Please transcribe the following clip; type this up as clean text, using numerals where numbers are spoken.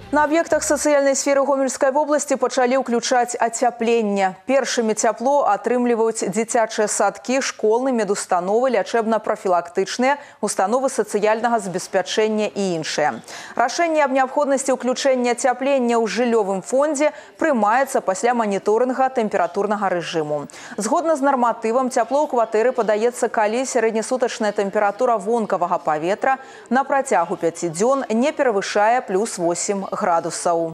На объектах социальной сферы Гомельской области пачалі ўключаць ацяпленне. Першымі цяпло атрымліваюць дзіцячыя садкі, школы, медустановы, лячэбна-профілактычныя, установы сацыяльнага забеспячэння і іншыя. Рашэнне аб неабходнасці ўключэння ацяплення ў жыллёвым фондзе прымаецца пасля маніторынга тэмпературнага рэжыму. Згодна з нарматывам, цяпло ў кватэры падаецца, калі сярэднесутачная тэмпература вонкавага паветра на працягу 5 дзён не перавышае +8 градусаў.